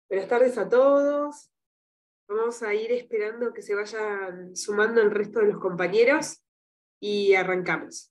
Buenas tardes a todos. Vamos a ir esperando que se vayan sumando el resto de los compañeros y arrancamos.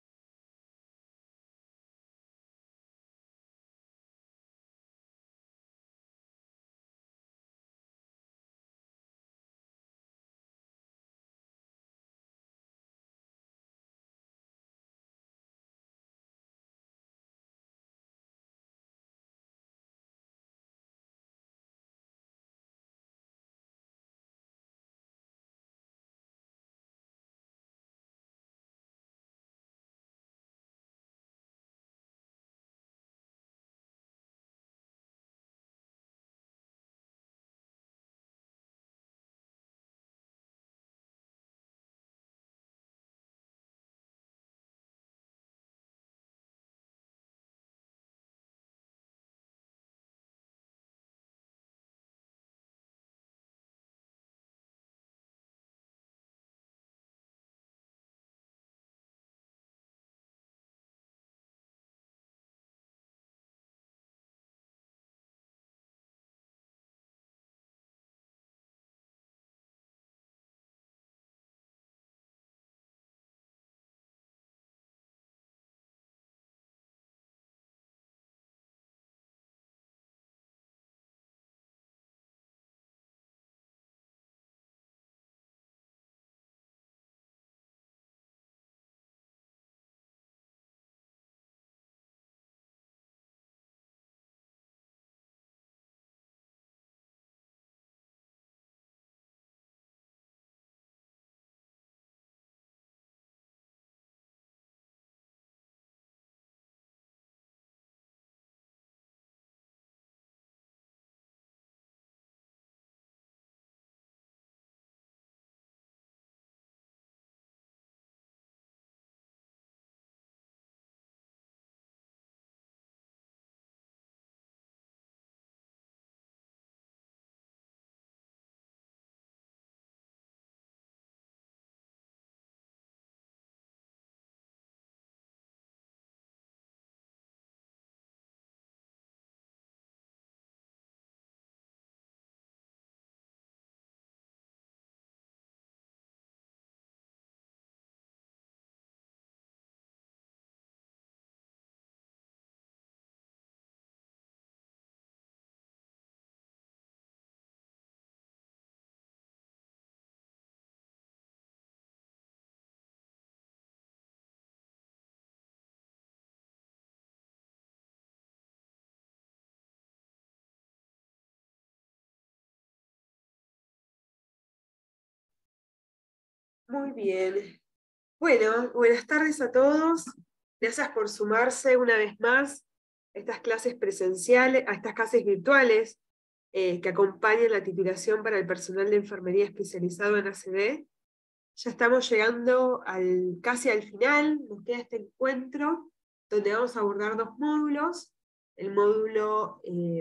Muy bien. Bueno, buenas tardes a todos. Gracias por sumarse una vez más a estas clases presenciales, a estas clases virtuales que acompañan la titulación para el personal de enfermería especializado en ACV. Ya estamos llegando casi al final, nos queda este encuentro donde vamos a abordar dos módulos, el módulo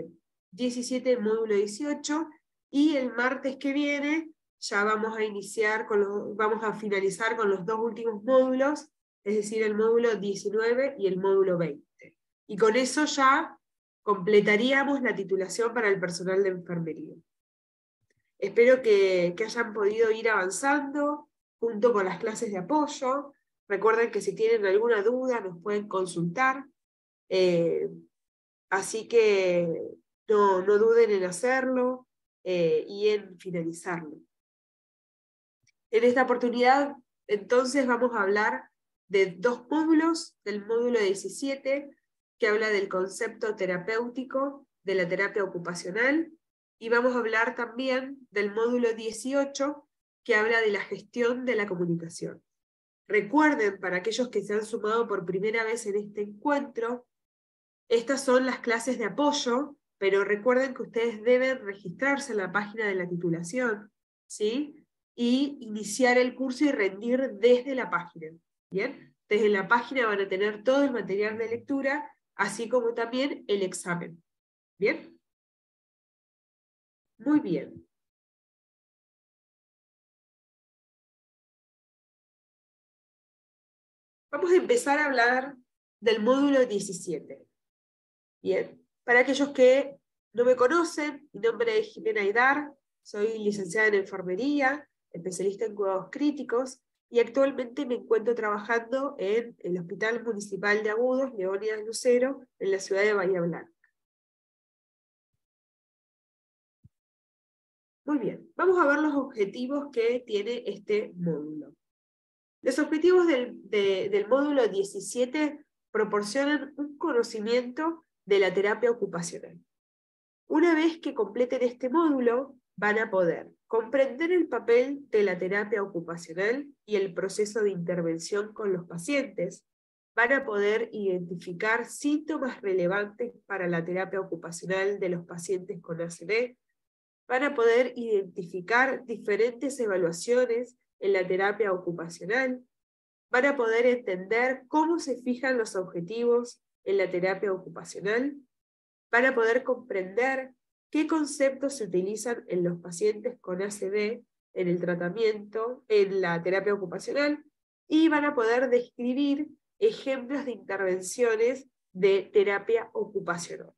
17 y el módulo 18, y el martes que viene ya vamos a finalizar con los dos últimos módulos, es decir, el módulo 19 y el módulo 20. Y con eso ya completaríamos la titulación para el personal de enfermería. Espero que hayan podido ir avanzando junto con las clases de apoyo. Recuerden que si tienen alguna duda nos pueden consultar. Así que no duden en hacerlo y en finalizarlo. En esta oportunidad, entonces, vamos a hablar de dos módulos, del módulo 17, que habla del concepto terapéutico de la terapia ocupacional, y vamos a hablar también del módulo 18, que habla de la gestión de la comunicación. Recuerden, para aquellos que se han sumado por primera vez en este encuentro, estas son las clases de apoyo, pero recuerden que ustedes deben registrarse en la página de la titulación, ¿sí? Y iniciar el curso y rendir desde la página, ¿bien? Desde la página van a tener todo el material de lectura, así como también el examen, ¿bien? Muy bien. Vamos a empezar a hablar del módulo 17, ¿bien? Para aquellos que no me conocen, mi nombre es Jimena Aidar, soy licenciada en enfermería, especialista en cuidados críticos, y actualmente me encuentro trabajando en el Hospital Municipal de Agudos, Leónidas Lucero, en la ciudad de Bahía Blanca. Muy bien, vamos a ver los objetivos que tiene este módulo. Los objetivos del módulo 17 proporcionan un conocimiento de la terapia ocupacional. Una vez que completen este módulo, van a poder comprender el papel de la terapia ocupacional y el proceso de intervención con los pacientes, van a poder identificar síntomas relevantes para la terapia ocupacional de los pacientes con ACV, van a poder identificar diferentes evaluaciones en la terapia ocupacional, van a poder entender cómo se fijan los objetivos en la terapia ocupacional, van a poder comprender qué conceptos se utilizan en los pacientes con ACV en el tratamiento, en la terapia ocupacional, y van a poder describir ejemplos de intervenciones de terapia ocupacional.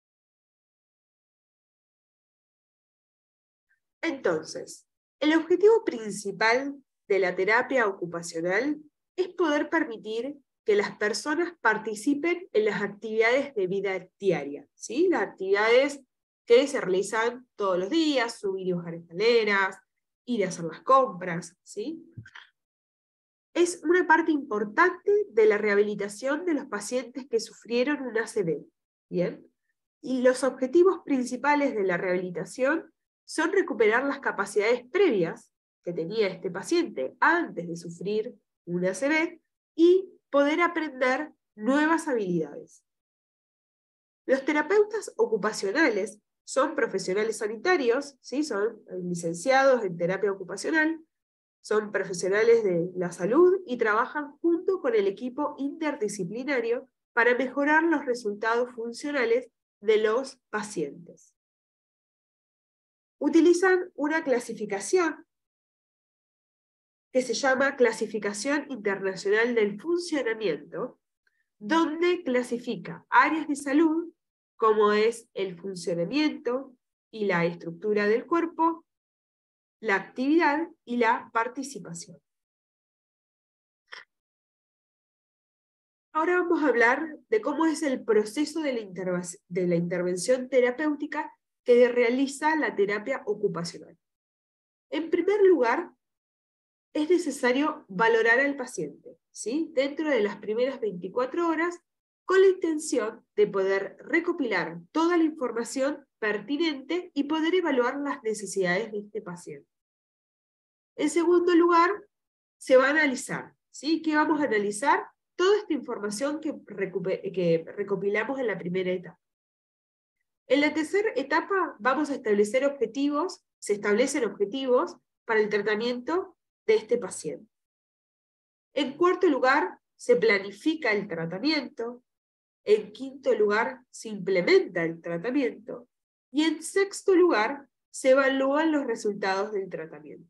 Entonces, el objetivo principal de la terapia ocupacional es poder permitir que las personas participen en las actividades de vida diaria, ¿sí? Las actividades que se realizan todos los días, subir y bajar escaleras, ir a hacer las compras, ¿sí? Es una parte importante de la rehabilitación de los pacientes que sufrieron un ACV, ¿bien? Y los objetivos principales de la rehabilitación son recuperar las capacidades previas que tenía este paciente antes de sufrir un ACV y poder aprender nuevas habilidades. Los terapeutas ocupacionales son profesionales sanitarios, ¿sí? Son licenciados en terapia ocupacional, son profesionales de la salud y trabajan junto con el equipo interdisciplinario para mejorar los resultados funcionales de los pacientes. Utilizan una clasificación que se llama Clasificación Internacional del Funcionamiento, donde clasifica áreas de salud como es el funcionamiento y la estructura del cuerpo, la actividad y la participación. Ahora vamos a hablar de cómo es el proceso de la intervención terapéutica que realiza la terapia ocupacional. En primer lugar, es necesario valorar al paciente, ¿sí? Dentro de las primeras 24 horas, con la intención de poder recopilar toda la información pertinente y poder evaluar las necesidades de este paciente. En segundo lugar, se va a analizar, ¿sí? ¿Qué vamos a analizar? Toda esta información que recopilamos en la primera etapa. En la tercera etapa vamos a establecer objetivos, se establecen objetivos para el tratamiento de este paciente. En cuarto lugar, se planifica el tratamiento. En quinto lugar, se implementa el tratamiento. Y en sexto lugar, se evalúan los resultados del tratamiento.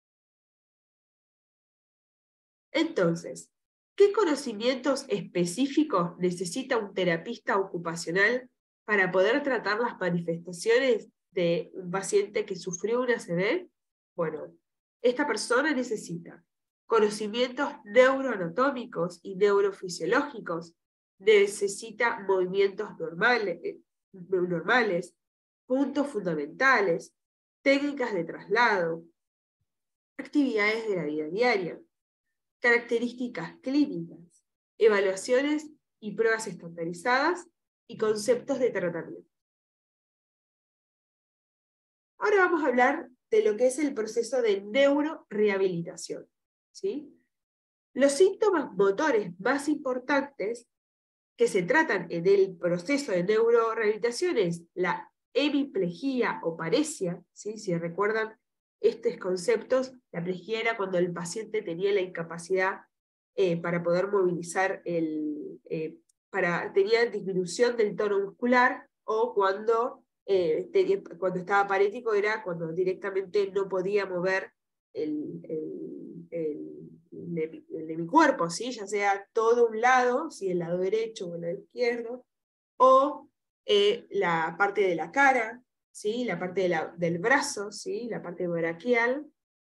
Entonces, ¿qué conocimientos específicos necesita un terapista ocupacional para poder tratar las manifestaciones de un paciente que sufrió un ACV? Bueno, esta persona necesita conocimientos neuroanatómicos y neurofisiológicos, necesita movimientos normales, puntos fundamentales, técnicas de traslado, actividades de la vida diaria, características clínicas, evaluaciones y pruebas estandarizadas y conceptos de tratamiento. Ahora vamos a hablar de lo que es el proceso de neurorehabilitación, ¿sí? Los síntomas motores más importantes que se tratan en el proceso de neurorehabilitación es la hemiplegia o paresia, ¿sí? Si recuerdan estos conceptos, la plejía era cuando el paciente tenía la incapacidad para poder movilizar, tenía disminución del tono muscular, o cuando estaba parético era cuando directamente no podía mover el de mi cuerpo, ¿sí? Ya sea todo un lado, si el lado derecho o el lado izquierdo, o la parte de la cara, ¿sí? La parte del brazo, ¿sí? La parte braquial,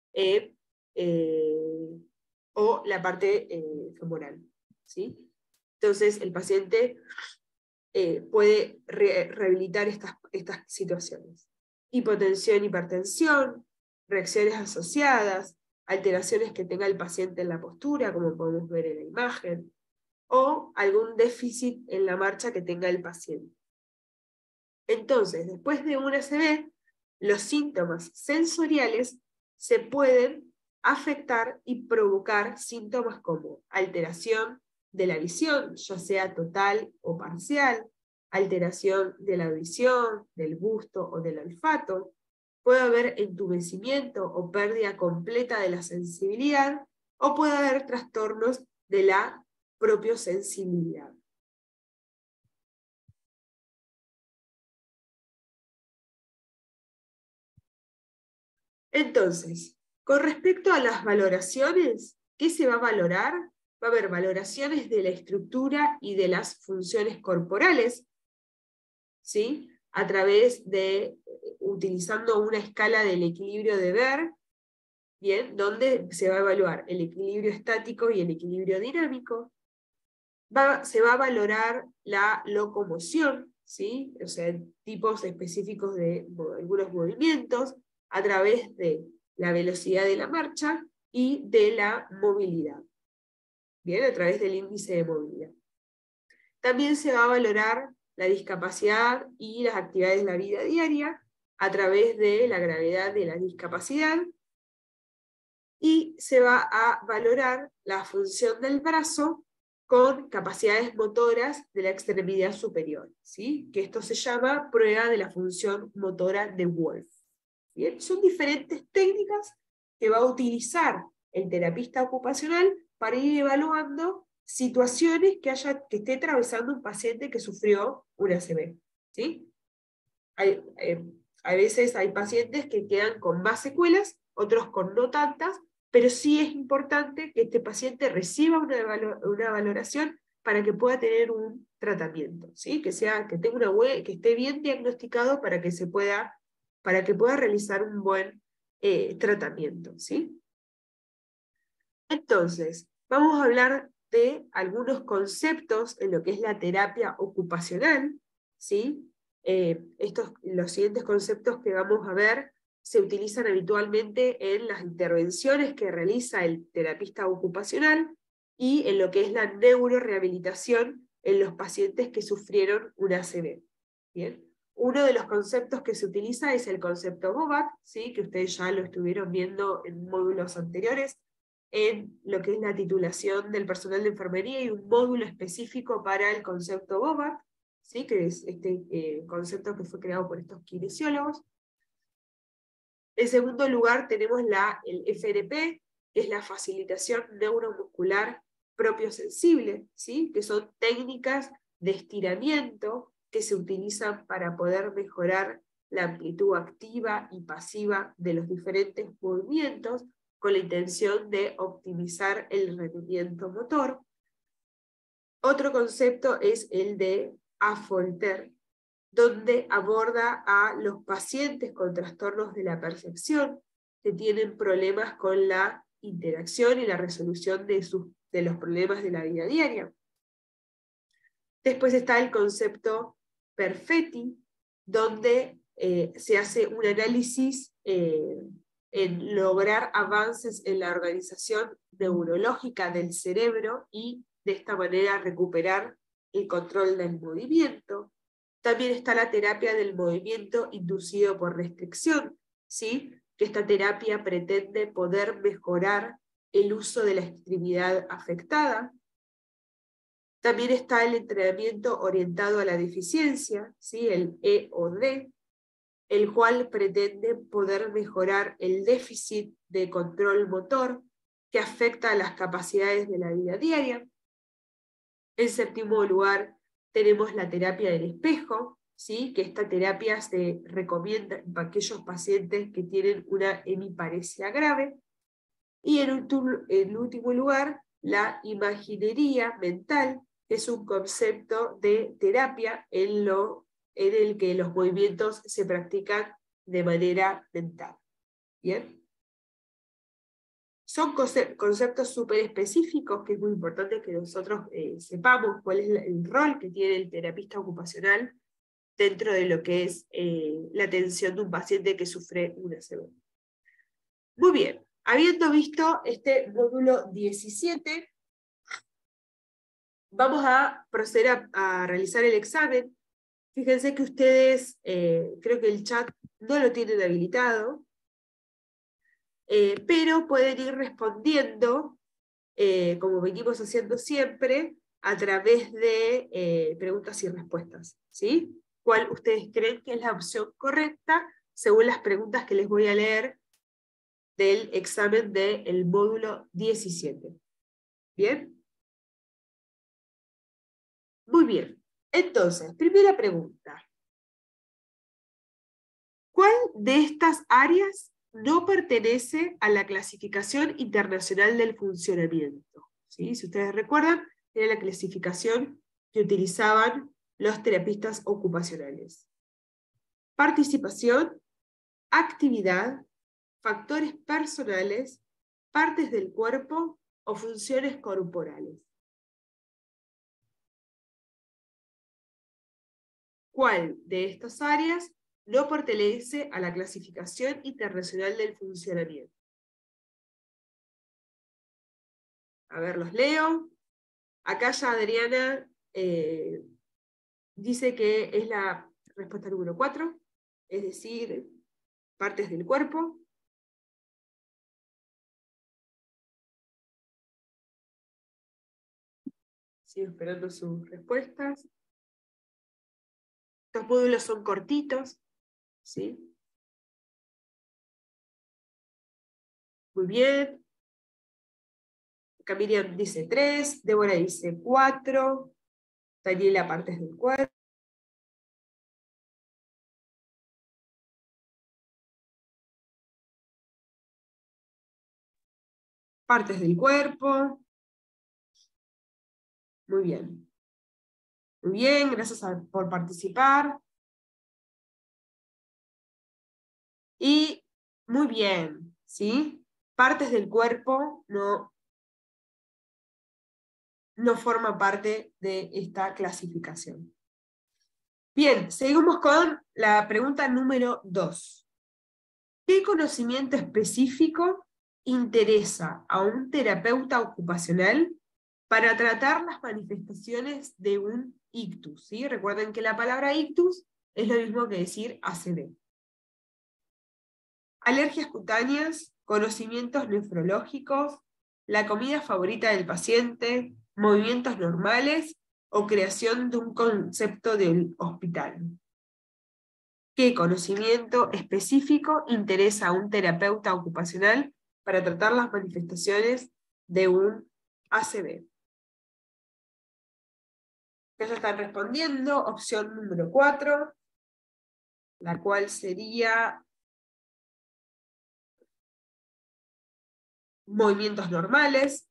o la parte femoral, ¿sí? Entonces el paciente puede rehabilitar estas situaciones. Hipotensión, hipertensión, reacciones asociadas, alteraciones que tenga el paciente en la postura, como podemos ver en la imagen, o algún déficit en la marcha que tenga el paciente. Entonces, después de un ACV, los síntomas sensoriales se pueden afectar y provocar síntomas como alteración de la visión, ya sea total o parcial, alteración de la audición, del gusto o del olfato. Puede haber entumecimiento o pérdida completa de la sensibilidad, o puede haber trastornos de la propiosensibilidad. Entonces, con respecto a las valoraciones, ¿qué se va a valorar? Va a haber valoraciones de la estructura y de las funciones corporales, ¿sí? A través de, utilizando una escala del equilibrio de Ver, ¿bien? Donde se va a evaluar el equilibrio estático y el equilibrio dinámico. Se va a valorar la locomoción, ¿sí? O sea, tipos específicos de algunos movimientos, a través de la velocidad de la marcha y de la movilidad. Bien, a través del índice de movilidad. También se va a valorar la discapacidad y las actividades de la vida diaria a través de la gravedad de la discapacidad, y se va a valorar la función del brazo con capacidades motoras de la extremidad superior, ¿sí? Que esto se llama prueba de la función motora de Wolf. ¿Bien? Son diferentes técnicas que va a utilizar el terapista ocupacional para ir evaluando situaciones que esté atravesando un paciente que sufrió un ACV, ¿sí? A veces hay pacientes que quedan con más secuelas, otros con no tantas, pero sí es importante que este paciente reciba una valoración para que pueda tener un tratamiento, ¿sí? Que tenga que esté bien diagnosticado para que pueda realizar un buen tratamiento, ¿sí? Entonces, vamos a hablar de algunos conceptos en lo que es la terapia ocupacional, ¿sí? Los siguientes conceptos que vamos a ver se utilizan habitualmente en las intervenciones que realiza el terapista ocupacional y en lo que es la neurorehabilitación en los pacientes que sufrieron un ACV. ¿Bien? Uno de los conceptos que se utiliza es el concepto BOVAC, ¿sí? Que ustedes ya lo estuvieron viendo en módulos anteriores, en lo que es la titulación del personal de enfermería, y un módulo específico para el concepto BOVAC, ¿sí? Que es este concepto que fue creado por estos kinesiólogos. En segundo lugar tenemos el FNP, que es la facilitación neuromuscular propiosensible, ¿sí? Que son técnicas de estiramiento que se utilizan para poder mejorar la amplitud activa y pasiva de los diferentes movimientos, con la intención de optimizar el rendimiento motor. Otro concepto es el de Affolter, donde aborda a los pacientes con trastornos de la percepción, que tienen problemas con la interacción y la resolución de los problemas de la vida diaria. Después está el concepto Perfetti, donde se hace un análisis en lograr avances en la organización neurológica del cerebro y de esta manera recuperar el control del movimiento. También está la terapia del movimiento inducido por restricción, ¿sí? Que esta terapia pretende poder mejorar el uso de la extremidad afectada. También está el entrenamiento orientado a la deficiencia, ¿sí? El EOD, el cual pretende poder mejorar el déficit de control motor que afecta a las capacidades de la vida diaria. En séptimo lugar, tenemos la terapia del espejo, ¿sí? Que esta terapia se recomienda para aquellos pacientes que tienen una hemiparesia grave. Y en último lugar, la imaginería mental, que es un concepto de terapia en lo en el que los movimientos se practican de manera mental. ¿Bien? Son conceptos súper específicos que es muy importante que nosotros sepamos cuál es el rol que tiene el terapista ocupacional dentro de lo que es la atención de un paciente que sufre una ACV. Muy bien, habiendo visto este módulo 17, vamos a proceder a realizar el examen. Fíjense que ustedes, creo que el chat no lo tienen habilitado, pero pueden ir respondiendo, como venimos haciendo siempre, a través de preguntas y respuestas, ¿sí? ¿Cuál ustedes creen que es la opción correcta según las preguntas que les voy a leer del examen del módulo 17? ¿Bien? Muy bien. Entonces, primera pregunta. ¿Cuál de estas áreas no pertenece a la clasificación internacional del funcionamiento? ¿Sí? Si ustedes recuerdan, era la clasificación que utilizaban los terapistas ocupacionales. Participación, actividad, factores personales, partes del cuerpo o funciones corporales. ¿Cuál de estas áreas no pertenece a la clasificación internacional del funcionamiento? A ver, los leo. Acá ya Adriana dice que es la respuesta número 4, es decir, partes del cuerpo. Sigo esperando sus respuestas. Estos módulos son cortitos, ¿sí? Muy bien. Acá Miriam dice 3, Débora dice 4, Daniela partes del cuerpo. Partes del cuerpo. Muy bien. Muy bien, gracias por participar. Y muy bien, ¿sí? Partes del cuerpo no forma parte de esta clasificación. Bien, seguimos con la pregunta número 2. ¿Qué conocimiento específico interesa a un terapeuta ocupacional para tratar las manifestaciones de un ictus? ¿Sí? Recuerden que la palabra ictus es lo mismo que decir ACV. Alergias cutáneas, conocimientos nefrológicos, la comida favorita del paciente, movimientos normales o creación de un concepto del hospital. ¿Qué conocimiento específico interesa a un terapeuta ocupacional para tratar las manifestaciones de un ACV? Ya están respondiendo, opción número 4, la cual sería movimientos normales.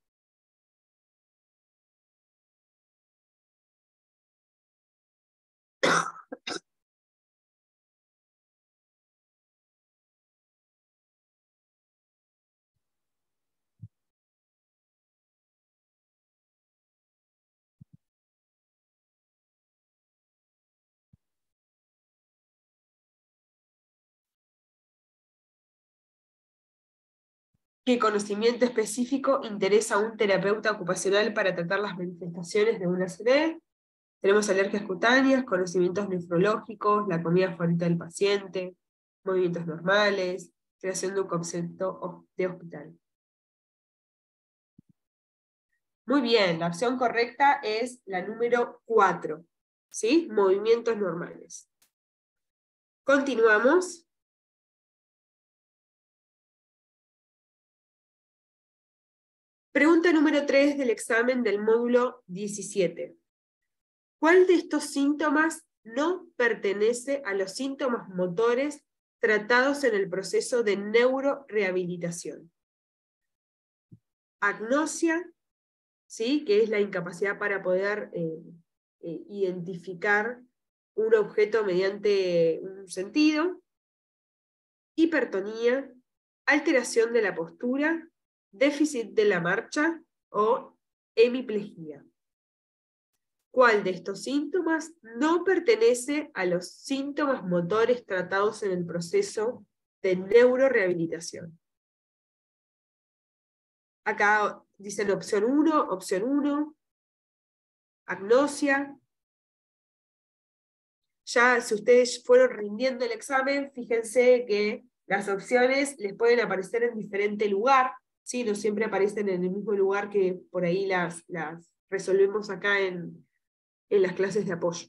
¿Qué conocimiento específico interesa a un terapeuta ocupacional para tratar las manifestaciones de una ACV? Tenemos alergias cutáneas, conocimientos nefrológicos, la comida favorita del paciente, movimientos normales, creación de un concepto de hospital. Muy bien, la opción correcta es la número 4, ¿sí? Movimientos normales. Continuamos. Pregunta número 3 del examen del módulo 17. ¿Cuál de estos síntomas no pertenece a los síntomas motores tratados en el proceso de neurorehabilitación? Agnosia, ¿sí? Que es la incapacidad para poder identificar un objeto mediante un sentido, hipertonía, alteración de la postura, déficit de la marcha o hemiplegia. ¿Cuál de estos síntomas no pertenece a los síntomas motores tratados en el proceso de neurorehabilitación? Acá dicen opción 1, agnosia. Ya si ustedes fueron rindiendo el examen, fíjense que las opciones les pueden aparecer en diferente lugar, ¿sí? No siempre aparecen en el mismo lugar que por ahí las resolvemos acá en las clases de apoyo.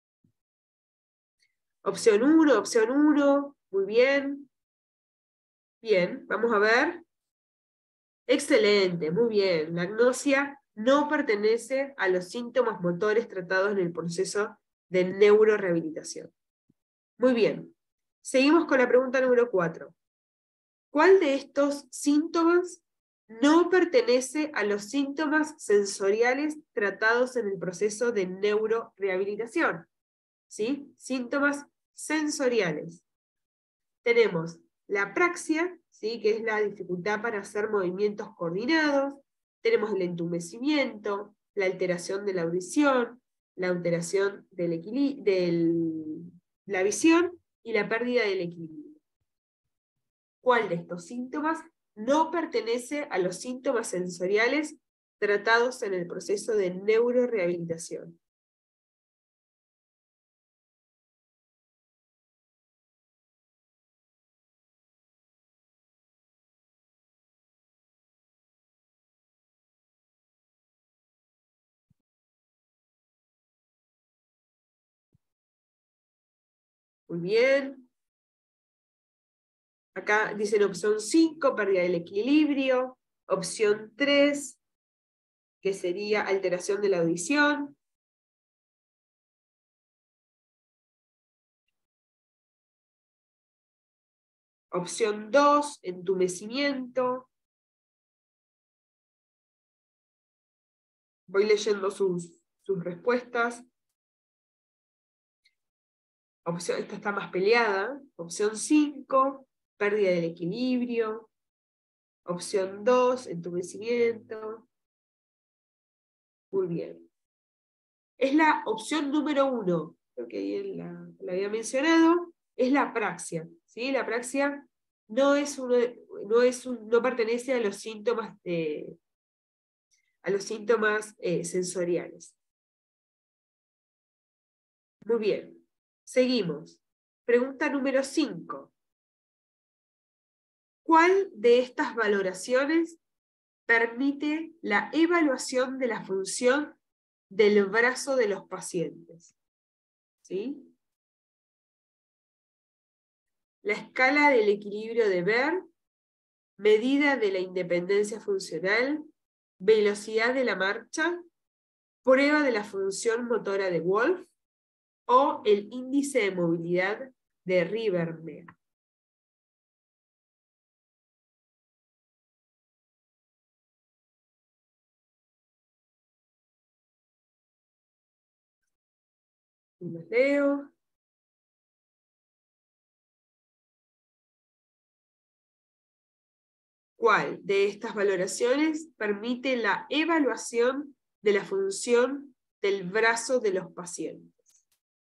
Opción 1, muy bien. Bien, vamos a ver. Excelente, muy bien. La agnosia no pertenece a los síntomas motores tratados en el proceso de neurorehabilitación. Muy bien. Seguimos con la pregunta número 4. ¿Cuál de estos síntomas no pertenece a los síntomas sensoriales tratados en el proceso de neurorehabilitación? ¿Sí? Síntomas sensoriales. Tenemos la apraxia, ¿sí? Que es la dificultad para hacer movimientos coordinados. Tenemos el entumecimiento, la alteración de la audición, la alteración de la visión y la pérdida del equilibrio. ¿Cuál de estos síntomas no pertenece a los síntomas sensoriales tratados en el proceso de neurorehabilitación? Muy bien. Acá dicen opción 5, pérdida del equilibrio. Opción 3, que sería alteración de la audición. Opción 2, entumecimiento. Voy leyendo sus respuestas. Esta está más peleada. Opción 5, pérdida del equilibrio. Opción 2, entumecimiento. Muy bien. Es la opción número 1, creo que ahí la había mencionado, es la apraxia. ¿Sí? La apraxia no pertenece a los síntomas, sensoriales. Muy bien. Seguimos. Pregunta número 5. ¿Cuál de estas valoraciones permite la evaluación de la función del brazo de los pacientes? ¿Sí? La escala del equilibrio de Ver, medida de la independencia funcional, velocidad de la marcha, prueba de la función motora de Wolf o el índice de movilidad de Rivermeer. Los leo. ¿Cuál de estas valoraciones permite la evaluación de la función del brazo de los pacientes?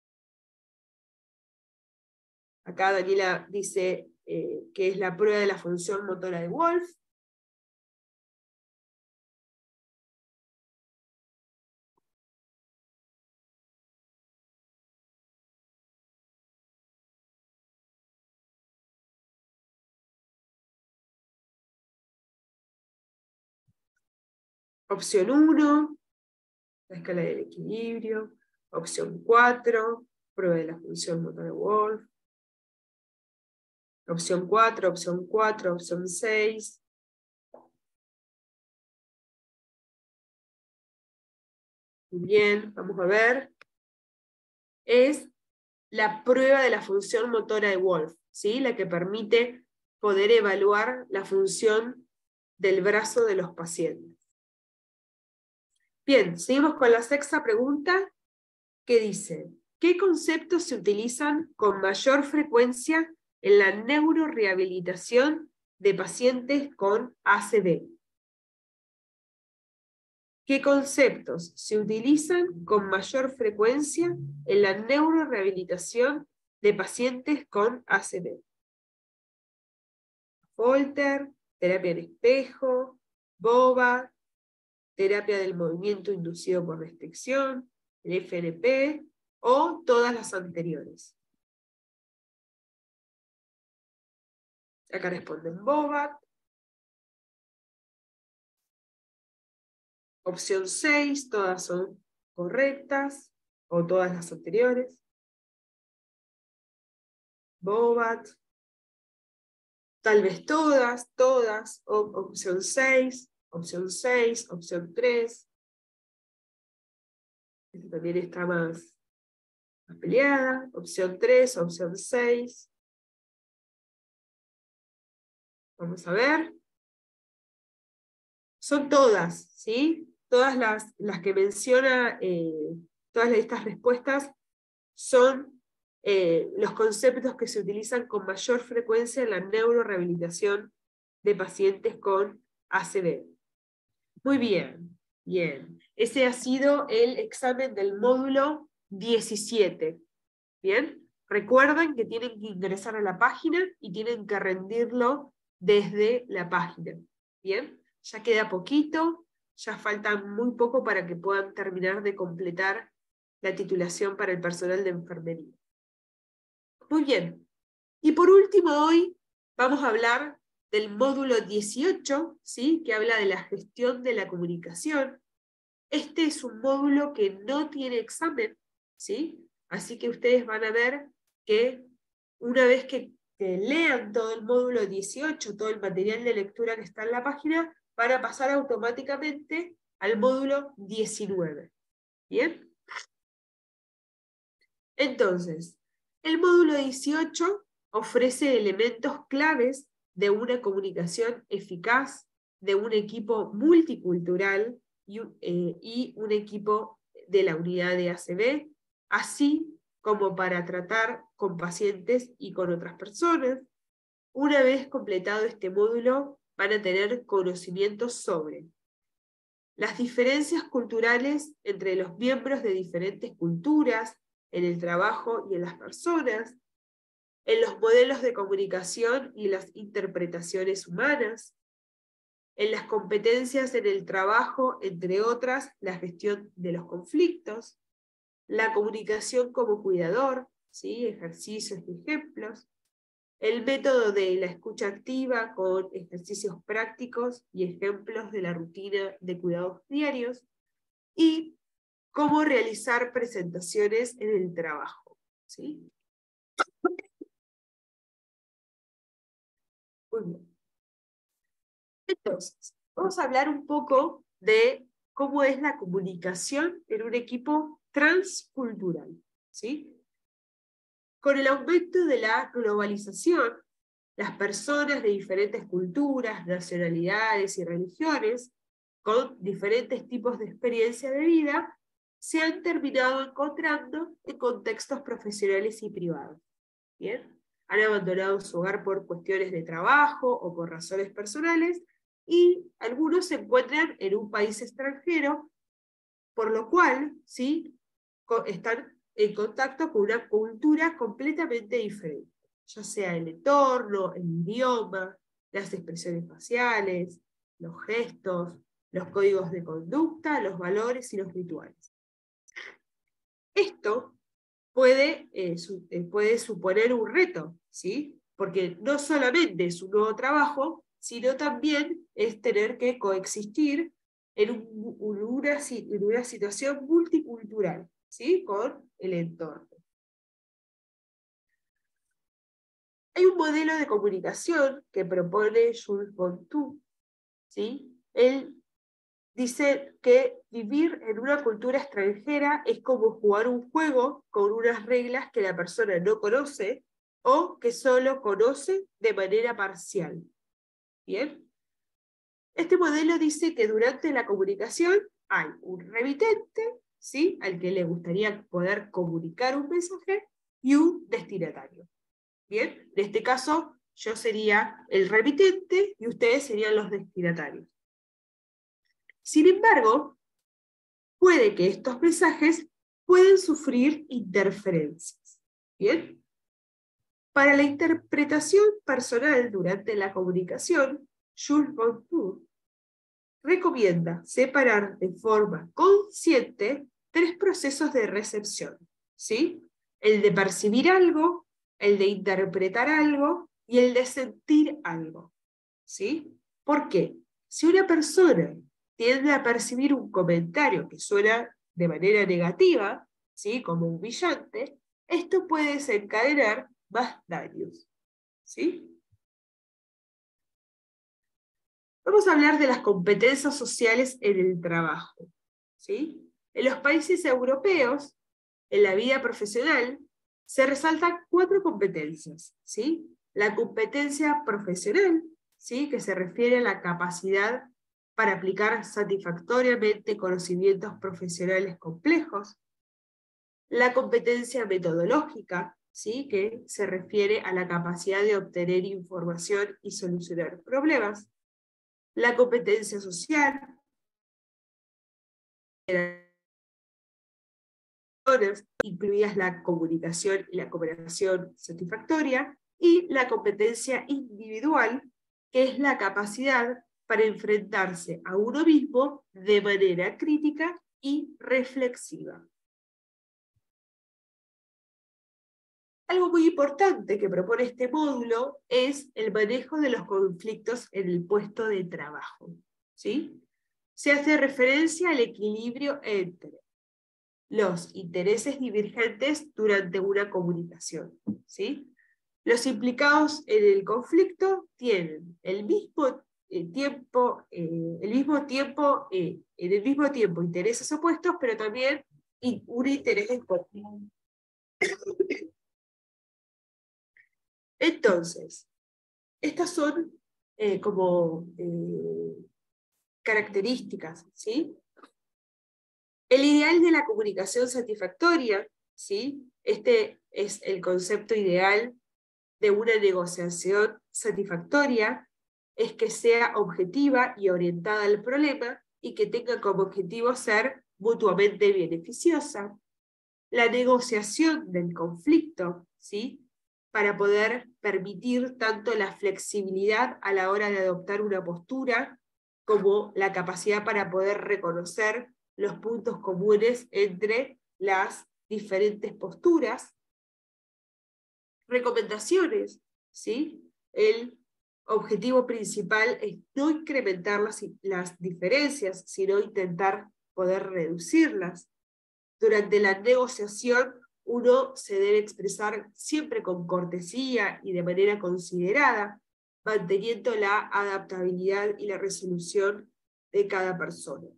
Acá Daniela dice que es la prueba de la función motora de Wolf. Opción 1, la escala del equilibrio. Opción 4, prueba de la función motora de Wolf. Opción 4, opción 4, opción 6. Muy bien, vamos a ver. Es la prueba de la función motora de Wolf, ¿sí? La que permite poder evaluar la función del brazo de los pacientes. Bien, seguimos con la sexta pregunta, que dice: ¿Qué conceptos se utilizan con mayor frecuencia en la neurorehabilitación de pacientes con ACV? ¿Qué conceptos se utilizan con mayor frecuencia en la neurorehabilitación de pacientes con ACV? Folter, terapia en espejo, BOBA, terapia del movimiento inducido por restricción, el FNP, o todas las anteriores. Acá responden BOBA. Opción 6, todas son correctas, o todas las anteriores. BOBAT, tal vez todas, opción 6, opción 6, opción 3. Esta también está más peleada. Opción 3, opción 6. Vamos a ver. Son todas, ¿sí? Todas las que menciona, todas estas respuestas son los conceptos que se utilizan con mayor frecuencia en la neurorehabilitación de pacientes con ACV. Muy bien, bien. Ese ha sido el examen del módulo 17. ¿Bien? Recuerden que tienen que ingresar a la página y tienen que rendirlo desde la página. ¿Bien? Ya queda poquito, ya falta muy poco para que puedan terminar de completar la titulación para el personal de enfermería. Muy bien. Y por último, hoy vamos a hablar del módulo 18, ¿sí? Que habla de la gestión de la comunicación. Este es un módulo que no tiene examen, ¿sí? Así que ustedes van a ver que una vez que lean todo el módulo 18, todo el material de lectura que está en la página, van a pasar automáticamente al módulo 19. ¿Bien? Entonces, el módulo 18 ofrece elementos claves de una comunicación eficaz, de un equipo multicultural y un equipo de la unidad de ACV, así como para tratar con pacientes y con otras personas. Una vez completado este módulo, van a tener conocimientos sobre las diferencias culturales entre los miembros de diferentes culturas, en el trabajo y en las personas, en los modelos de comunicación y las interpretaciones humanas, en las competencias en el trabajo, entre otras, la gestión de los conflictos, la comunicación como cuidador, ¿sí? Ejercicios y ejemplos, el método de la escucha activa con ejercicios prácticos y ejemplos de la rutina de cuidados diarios, y cómo realizar presentaciones en el trabajo, ¿sí? Muy bien. Entonces, vamos a hablar un poco de cómo es la comunicación en un equipo transcultural, ¿sí? Con el aumento de la globalización, las personas de diferentes culturas, nacionalidades y religiones, con diferentes tipos de experiencia de vida, se han terminado encontrando en contextos profesionales y privados. ¿Bien? Han abandonado su hogar por cuestiones de trabajo o por razones personales, y algunos se encuentran en un país extranjero, por lo cual, ¿sí? Están en contacto con una cultura completamente diferente, ya sea el entorno, el idioma, las expresiones faciales, los gestos, los códigos de conducta, los valores y los rituales. Esto puede suponer un reto, ¿sí? Porque no solamente es un nuevo trabajo, sino también es tener que coexistir en una situación multicultural, ¿sí? Con el entorno. Hay un modelo de comunicación que propone Jules Bontou, ¿sí? Él dice que vivir en una cultura extranjera es como jugar un juego con unas reglas que la persona no conoce o que solo conoce de manera parcial. ¿Bien? Este modelo dice que durante la comunicación hay un remitente ¿sí? Al que le gustaría poder comunicar un mensaje, y un destinatario. Bien, en este caso yo sería el remitente y ustedes serían los destinatarios. Sin embargo, puede que estos mensajes pueden sufrir interferencias. Bien, para la interpretación personal durante la comunicación, Jules Bontour recomienda separar de forma consciente 3 procesos de recepción, ¿sí? El de percibir algo, el de interpretar algo y el de sentir algo, ¿sí? ¿Por qué? Si una persona tiende a percibir un comentario que suena de manera negativa, ¿sí? Como humillante, esto puede desencadenar más daños, ¿sí? Vamos a hablar de las competencias sociales en el trabajo, ¿sí? En los países europeos, en la vida profesional, se resaltan 4 competencias, ¿sí? La competencia profesional, ¿sí? Que se refiere a la capacidad para aplicar satisfactoriamente conocimientos profesionales complejos. La competencia metodológica, ¿sí? Que se refiere a la capacidad de obtener información y solucionar problemas. La competencia social, incluidas la comunicación y la cooperación satisfactoria, y la competencia individual, que es la capacidad para enfrentarse a uno mismo de manera crítica y reflexiva. Algo muy importante que propone este módulo es el manejo de los conflictos en el puesto de trabajo, ¿sí? Se hace referencia al equilibrio entre los intereses divergentes durante una comunicación, ¿sí? Los implicados en el conflicto tienen en el mismo tiempo intereses opuestos, pero también un interés en común. Entonces, estas son características, ¿sí? El ideal de la comunicación satisfactoria, ¿sí? Este es el concepto ideal de una negociación satisfactoria, es que sea objetiva y orientada al problema y que tenga como objetivo ser mutuamente beneficiosa. La negociación del conflicto, ¿sí? Para poder permitir tanto la flexibilidad a la hora de adoptar una postura, como la capacidad para poder reconocer los puntos comunes entre las diferentes posturas. Recomendaciones, ¿sí? El objetivo principal es no incrementar las diferencias, sino intentar poder reducirlas. Durante la negociación, uno se debe expresar siempre con cortesía y de manera considerada, manteniendo la adaptabilidad y la resolución de cada persona.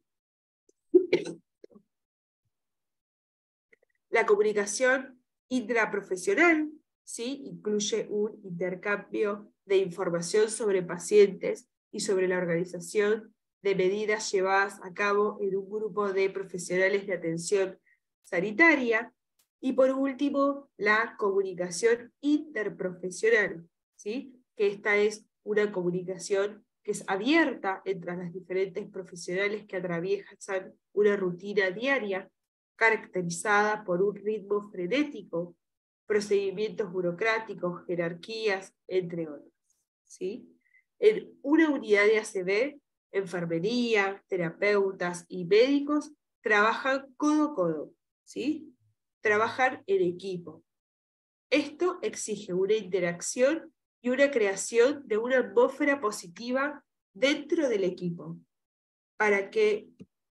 La comunicación intraprofesional, ¿sí? Incluye un intercambio de información sobre pacientes y sobre la organización de medidas llevadas a cabo en un grupo de profesionales de atención sanitaria. Y por último, la comunicación interprofesional, ¿sí? Que esta es una comunicación que es abierta entre las diferentes profesionales que atraviesan una rutina diaria, caracterizada por un ritmo frenético, procedimientos burocráticos, jerarquías, entre otros, ¿sí? En una unidad de ACB, enfermería, terapeutas y médicos trabajan codo a codo, ¿sí? Trabajan en equipo. Esto exige una interacción y una creación de una atmósfera positiva dentro del equipo, para que...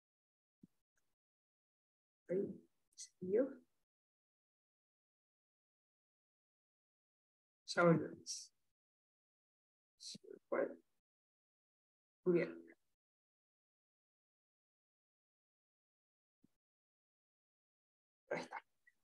Ya volvemos. Bueno, muy bien. Ahí está.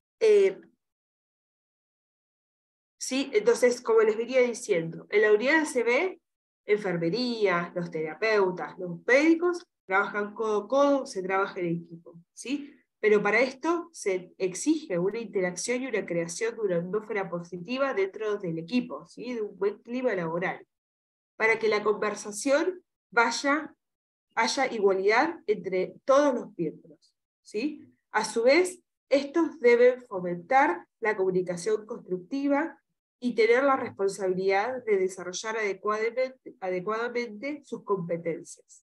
¿Sí? Entonces, como les venía diciendo, en la unidad de CB, enfermería, los terapeutas, los médicos, trabajan codo a codo, se trabaja en equipo, ¿sí? Pero para esto se exige una interacción y una creación de una atmósfera positiva dentro del equipo, ¿sí? De un buen clima laboral, para que la conversación haya igualdad entre todos los miembros, ¿sí? A su vez, estos deben fomentar la comunicación constructiva y tener la responsabilidad de desarrollar adecuadamente sus competencias.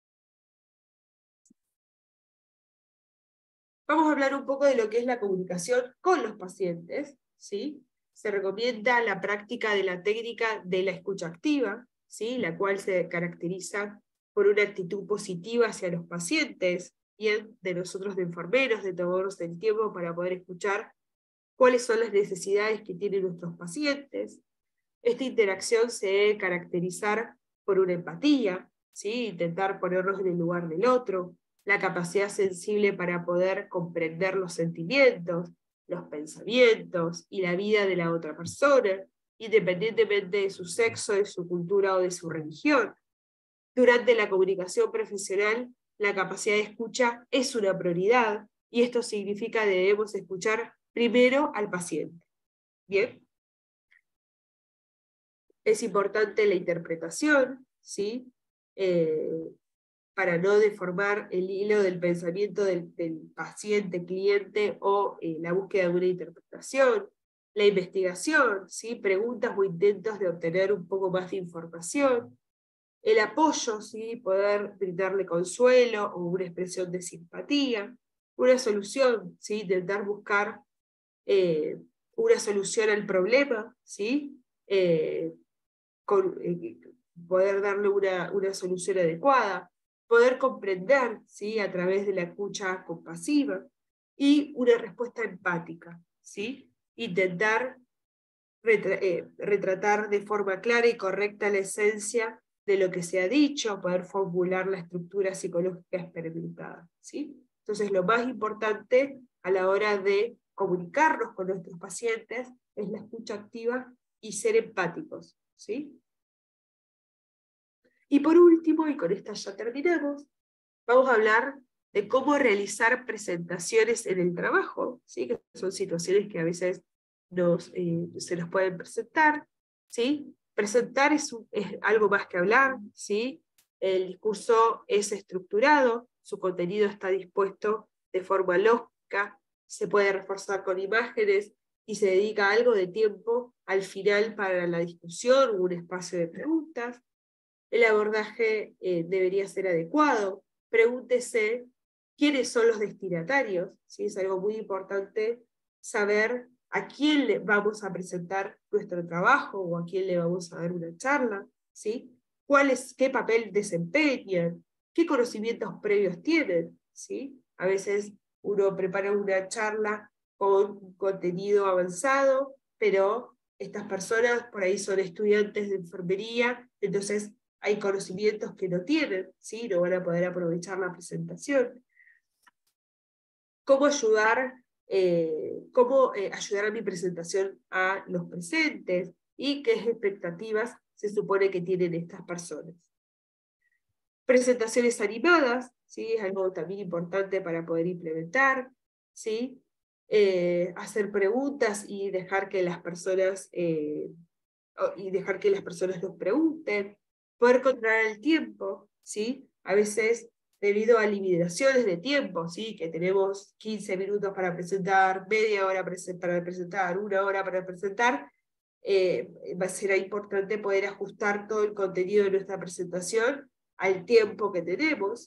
Vamos a hablar un poco de lo que es la comunicación con los pacientes, ¿sí? Se recomienda la práctica de la técnica de la escucha activa, ¿sí? La cual se caracteriza por una actitud positiva hacia los pacientes, bien de nosotros de enfermeros, de tomarnos el tiempo para poder escuchar cuáles son las necesidades que tienen nuestros pacientes. Esta interacción se debe caracterizar por una empatía, ¿sí? Intentar ponernos en el lugar del otro, la capacidad sensible para poder comprender los sentimientos, los pensamientos y la vida de la otra persona, independientemente de su sexo, de su cultura o de su religión. Durante la comunicación profesional, la capacidad de escucha es una prioridad, y esto significa que debemos escuchar primero al paciente. ¿Bien? Es importante la interpretación, ¿sí? Para no deformar el hilo del pensamiento del paciente, cliente, o la búsqueda de una interpretación. La investigación, ¿sí? Preguntas o intentos de obtener un poco más de información. El apoyo, ¿sí? Poder brindarle consuelo o una expresión de simpatía. Una solución, ¿sí? Intentar buscar una solución al problema, ¿sí? Poder darle una solución adecuada, poder comprender, ¿sí? A través de la escucha compasiva, y una respuesta empática, ¿sí? Intentar retratar de forma clara y correcta la esencia de lo que se ha dicho, poder formular la estructura psicológica experimentada, ¿sí? Entonces, lo más importante a la hora de comunicarnos con nuestros pacientes es la escucha activa y ser empáticos, ¿sí? Y por último, y con esta ya terminamos, vamos a hablar de cómo realizar presentaciones en el trabajo, ¿sí? Que son situaciones que a veces se nos pueden presentar, ¿sí? Presentar es algo más que hablar, ¿sí? El discurso es estructurado, su contenido está dispuesto de forma lógica, se puede reforzar con imágenes y se dedica algo de tiempo al final para la discusión o un espacio de preguntas. El abordaje debería ser adecuado. Pregúntese quiénes son los destinatarios, ¿sí? Es algo muy importante saber a quién le vamos a presentar nuestro trabajo o a quién le vamos a dar una charla, ¿sí? ¿Qué papel desempeñan? ¿Qué conocimientos previos tienen? ¿Sí? A veces uno prepara una charla con un contenido avanzado, pero estas personas por ahí son estudiantes de enfermería, entonces hay conocimientos que no tienen, ¿sí? No van a poder aprovechar la presentación. ¿Cómo ayudar a mi presentación a los presentes? ¿Y qué expectativas se supone que tienen estas personas? Presentaciones animadas, ¿sí? Es algo también importante para poder implementar, ¿sí? Hacer preguntas y dejar que las personas nos pregunten, poder controlar el tiempo, ¿sí? A veces, debido a limitaciones de tiempo, ¿sí? Que tenemos 15 minutos para presentar, media hora para presentar, una hora para presentar, será importante poder ajustar todo el contenido de nuestra presentación al tiempo que tenemos.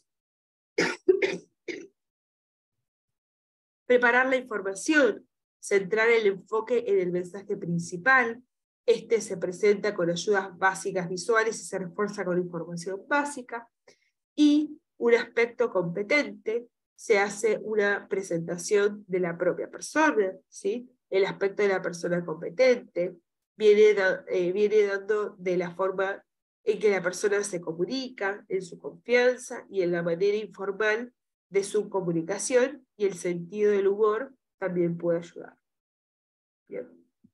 Preparar la información, centrar el enfoque en el mensaje principal. Este se presenta con ayudas básicas visuales y se refuerza con información básica. Y un aspecto competente, se hace una presentación de la propia persona, ¿sí? El aspecto de la persona competente viene dando de la forma en que la persona se comunica, en su confianza y en la manera informal de su comunicación, y el sentido del humor también puede ayudar. Bien.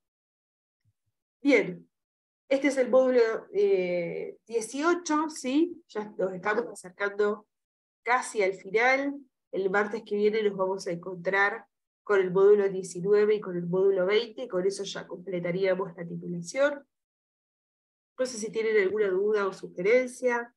Bien. Este es el módulo 18, ¿sí? Ya nos estamos acercando casi al final. El martes que viene nos vamos a encontrar con el módulo 19 y con el módulo 20, y con eso ya completaríamos la titulación. No sé si tienen alguna duda o sugerencia.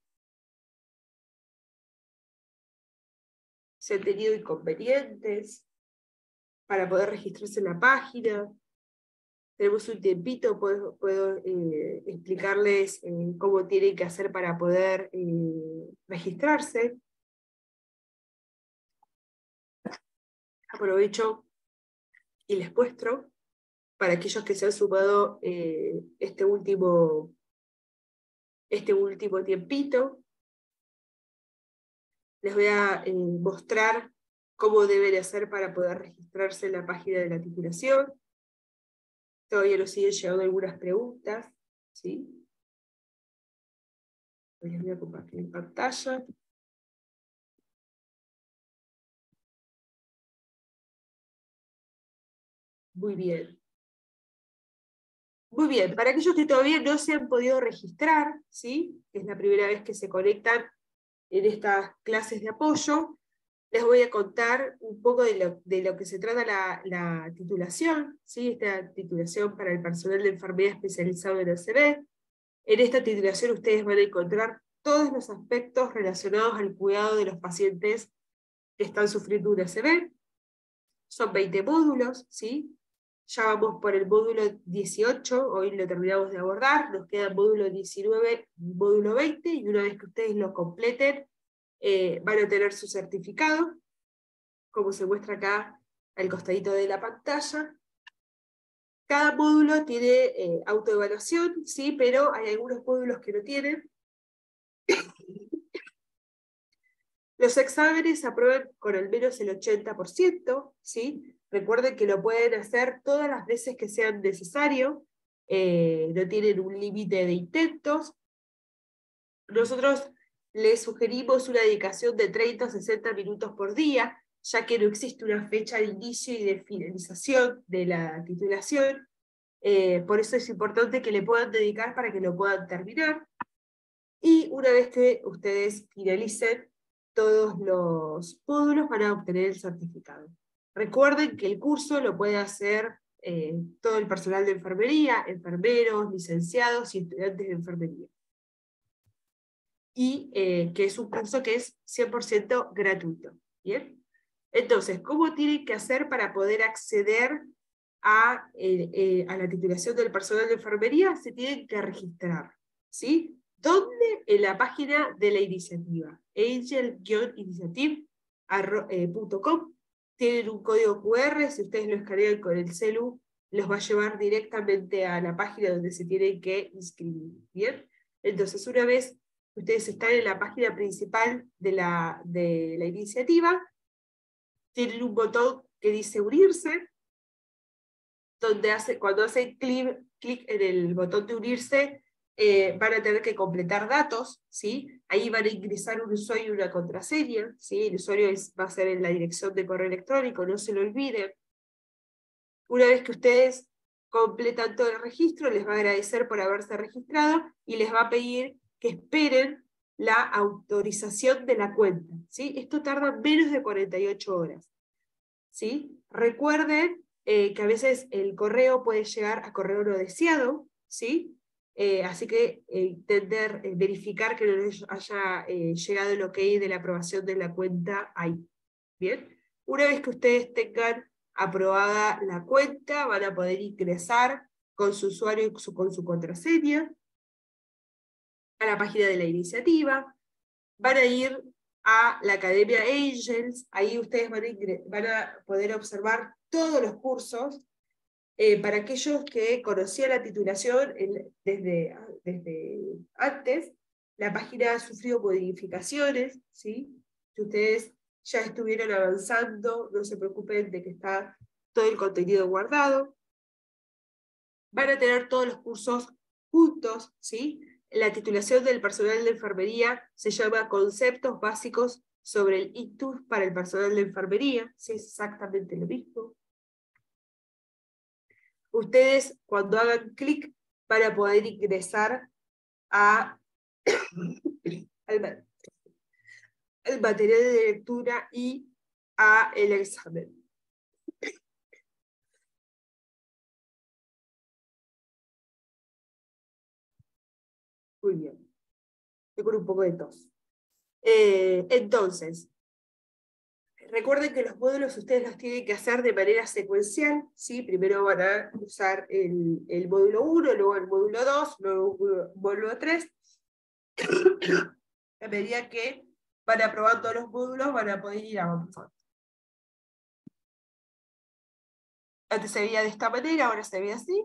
Si han tenido inconvenientes para poder registrarse en la página. Tenemos un tiempito, puedo explicarles cómo tienen que hacer para poder registrarse. Aprovecho y les muestro, para aquellos que se han sumado este último tiempito, les voy a mostrar cómo deben hacer para poder registrarse en la página de la titulación. Todavía nos siguen llegando algunas preguntas, ¿sí? Les voy a compartir en pantalla. Muy bien. Muy bien, para aquellos que todavía no se han podido registrar, ¿sí? Que es la primera vez que se conectan en estas clases de apoyo, les voy a contar un poco de lo que se trata la titulación, ¿sí? Esta titulación para el personal de enfermería especializado en ACV. En esta titulación ustedes van a encontrar todos los aspectos relacionados al cuidado de los pacientes que están sufriendo un ACV. Son 20 módulos, ¿sí? Ya vamos por el módulo 18, hoy lo terminamos de abordar, nos queda el módulo 19 y módulo 20, y una vez que ustedes lo completen, van a tener su certificado, como se muestra acá al costadito de la pantalla. Cada módulo tiene autoevaluación, ¿sí? Pero hay algunos módulos que no tienen. Los exámenes se aprueban con al menos el 80%, ¿sí? Recuerden que lo pueden hacer todas las veces que sean necesario, no tienen un límite de intentos. Nosotros les sugerimos una dedicación de 30 a 60 minutos por día, ya que no existe una fecha de inicio y de finalización de la titulación. Por eso es importante que le puedan dedicar para que lo puedan terminar. Y una vez que ustedes finalicen todos los módulos, van a obtener el certificado. Recuerden que el curso lo puede hacer todo el personal de enfermería, enfermeros, licenciados y estudiantes de enfermería. Y que es un curso que es 100% gratuito. ¿Bien? Entonces, ¿cómo tienen que hacer para poder acceder a la titulación del personal de enfermería? Se tienen que registrar, ¿sí? ¿Dónde? En la página de la iniciativa, angel-initiative.com. Tienen un código QR, si ustedes lo escanean con el celu, los va a llevar directamente a la página donde se tienen que inscribir. ¿Bien? Entonces, una vez ustedes están en la página principal de la iniciativa, tienen un botón que dice unirse, donde cuando hacen clic en el botón de unirse, van a tener que completar datos, ¿sí? Ahí van a ingresar un usuario y una contraseña, ¿sí? El usuario va a ser en la dirección de correo electrónico, no se lo olviden. Una vez que ustedes completan todo el registro, les va a agradecer por haberse registrado y les va a pedir que esperen la autorización de la cuenta, ¿sí? Esto tarda menos de 48 horas. ¿Sí? Recuerden que a veces el correo puede llegar a correo no deseado, ¿sí? Así que intentar verificar que no les haya llegado el OK de la aprobación de la cuenta ahí. ¿Bien? Una vez que ustedes tengan aprobada la cuenta, van a poder ingresar con su usuario y con su contraseña a la página de la iniciativa. Van a ir a la Academia Angels, ahí ustedes van a poder observar todos los cursos. Para aquellos que conocían la titulación desde antes, la página ha sufrido modificaciones, ¿sí? Si ustedes ya estuvieron avanzando, no se preocupen de que está todo el contenido guardado. Van a tener todos los cursos juntos, ¿sí? La titulación del personal de enfermería se llama Conceptos Básicos sobre el ictus para el personal de enfermería, ¿sí? Es exactamente lo mismo. Ustedes, cuando hagan clic, van a poder ingresar al material de lectura y a el examen. Muy bien. Estoy con un poco de tos. Entonces, recuerden que los módulos ustedes los tienen que hacer de manera secuencial, ¿sí? Primero van a usar el módulo 1, luego el módulo 2, luego el módulo 3. A medida que van aprobando los módulos, van a poder ir avanzando. Antes se veía de esta manera, ahora se ve así.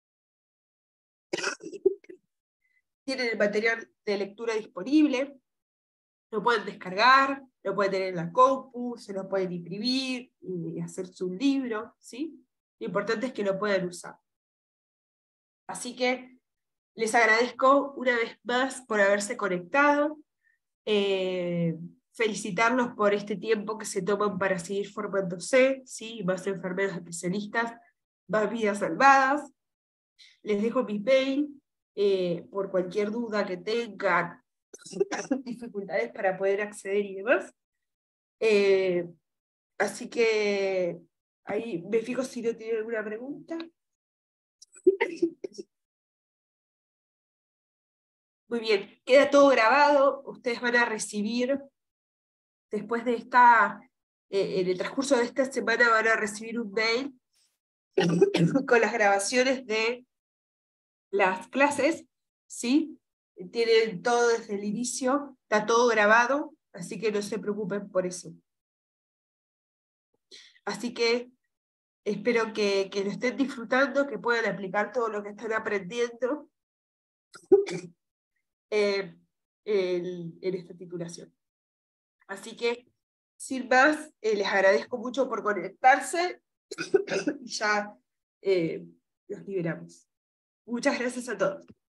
Tienen el material de lectura disponible, lo pueden descargar, lo pueden tener en la compu, se lo pueden imprimir y hacerse un libro, ¿sí? Lo importante es que lo puedan usar. Así que les agradezco una vez más por haberse conectado, felicitarlos por este tiempo que se toman para seguir formándose, ¿sí? Más enfermeros especialistas, más vidas salvadas. Les dejo mi mail por cualquier duda que tengan, dificultades para poder acceder y demás. Así que ahí me fijo si no tienen alguna pregunta. Muy bien, queda todo grabado. Ustedes van a recibir, después de en el transcurso de esta semana van a recibir un mail con las grabaciones de las clases, ¿sí? Tienen todo desde el inicio, está todo grabado, así que no se preocupen por eso. Así que espero que lo estén disfrutando, que puedan aplicar todo lo que están aprendiendo en esta titulación. Así que, sin más, les agradezco mucho por conectarse y ya los liberamos. Muchas gracias a todos.